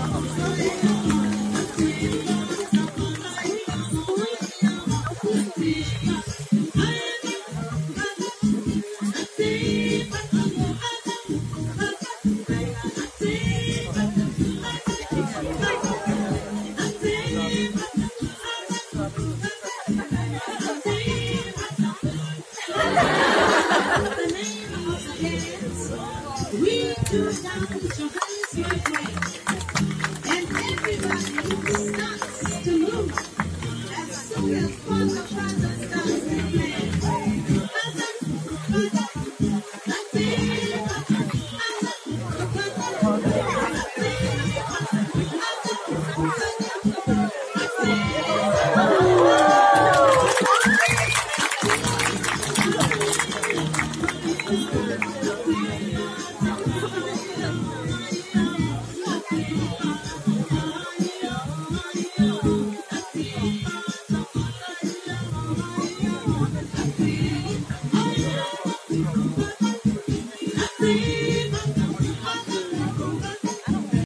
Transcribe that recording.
We do down, put your hands my way, and everybody starts to move as soon as one of us starts to play.